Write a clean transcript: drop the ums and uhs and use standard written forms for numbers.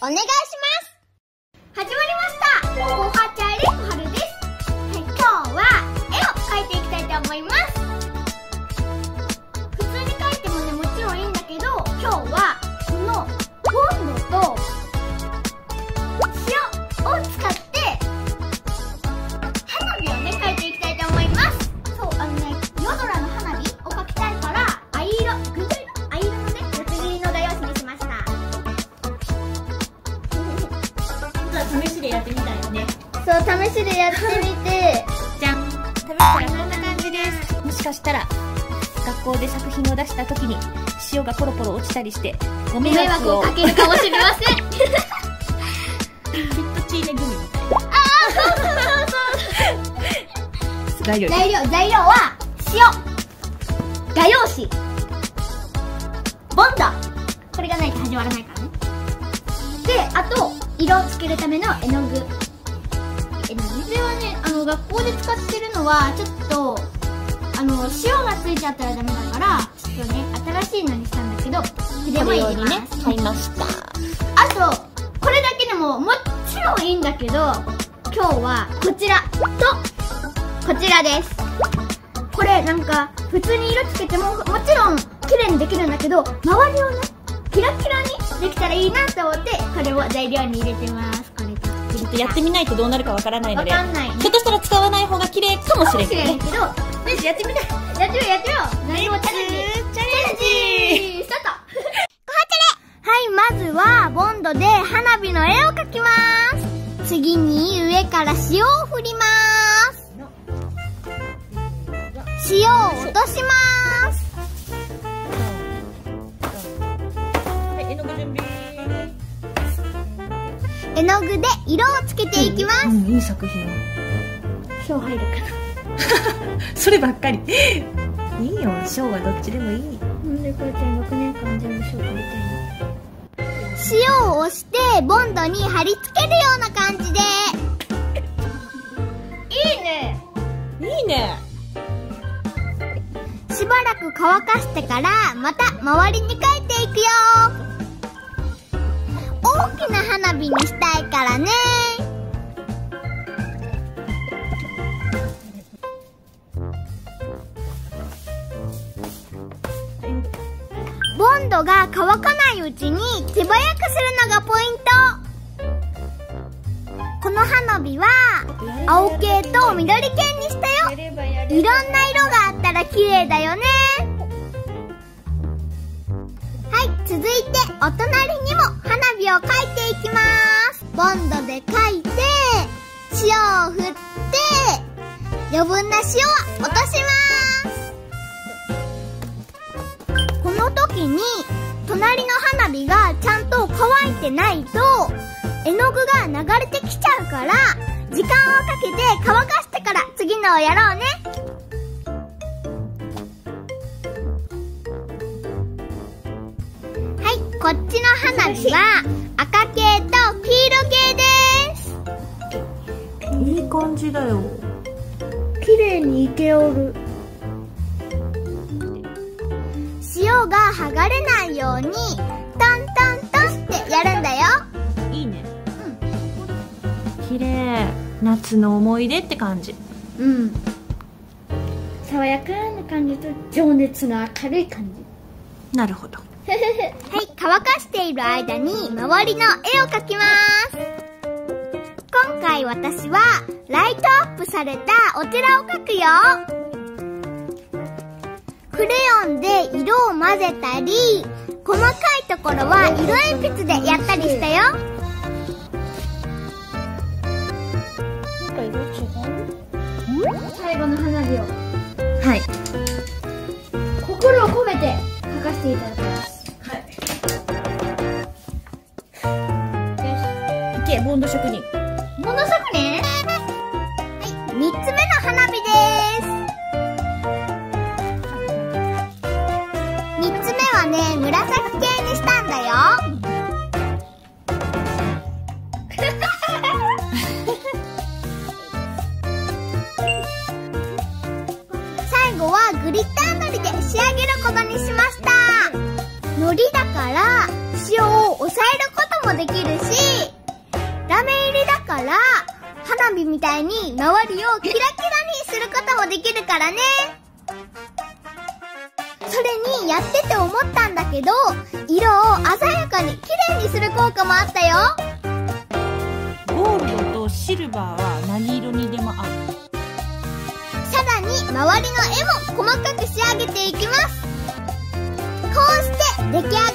お願いします。始まりました。コハチャイレコハルです。はい、今日は絵を描いていきたいと思います。普通に描いてもね、もちろんいいんだけど、今日はこのボンドと塩を使って花火をね、描いていきたいと思います。そう、夜空の花火を描きたいから、藍色のね、ぶつ切りの画用紙にしました。 試しでやってみたいよね。 そう、試しでやってみてじゃん。試したらこんな感じです。もしかしたら学校で作品を出した時に塩がポロポロ落ちたりしてご迷惑をかけるかもしれません。 きっとチーネグミみたいな。そう材料は塩、画用紙、ボンド、これがないと始まらないからね。で、あと色をつけるための絵の具。これはね、学校で使ってるのはちょっと塩がついちゃったらダメだから、ちょっとね、新しいのにしたんだけど、筆も入れます。 買いました。 あとこれだけでももちろんいいんだけど、今日はこちらとこちらです。これなんか普通に色つけてももちろん綺麗にできるんだけど、周りをねキラキラにできたらいいなと思って、これを材料に入れてます。これちょっとやってみないとどうなるかわからないので、 わかんないね。 ひょっとしたら使わない方が綺麗かもしれないけどね。 よし、やってみたい。やってみよう。何もチャレンジスタート。はい、まずはボンドで花火の絵を描きます。次に上から塩を振ります。塩を落とします。絵の具で色をつけていきます。 いい作品。 賞入るかな。 そればっかり。いいよ、賞はどっちでもいい。 なんでこうやって6年間全部賞取りたいの。塩を押してボンドに貼り付けるような感じで。いいね。 いいね。 しばらく乾かしてからまた周りに描いていくよ。大きな花火にしたいからね。ボンドが乾かないうちに手早くするのがポイント。この花火は青系と緑系にしたよ。いろんな色があったら綺麗だよね。はい、続いてお隣にも花火を描いていきます。ボンドで描いて塩を振って余分な塩は落とします。この時に隣の花火がちゃんと乾いてないと絵の具が流れてきちゃうから、時間をかけて乾かしてから次のをやろうね。はい、こっちの花火は赤系と黄色系です。 いい感じだよ。 綺麗に生けおる。塩が剥がれないようにトントントンってやるんだよ。 いいね。綺麗。夏の思い出って感じ。 うん。爽やかな感じと情熱の明るい感じ。 なるほど。 はい、乾かしている間に周りの絵を描きます。今回私はライトアップされたお寺を描くよ。クレヨンで色を混ぜたり、細かいところは色鉛筆でやったりしたよ。なんか色違う？最後の花火を、 はい。 心を込めて描かせていただきます。 いけ、ボンド職人。 ボンド職人？はい、3つ目の花火です。3つ目はね、紫系にしたんだよ。最後はグリッターのりで仕上げることにしました。のりだから塩を抑えることももできるし、ラメ入りだから花火みたいに周りをキラキラにすることもできるからね。それにやってて思ったんだけど、色を鮮やかに綺麗にする効果もあったよ。 ゴールドとシルバーは何色にでも合う。 さらに周りの絵も細かく仕上げていきます。こうして出来上が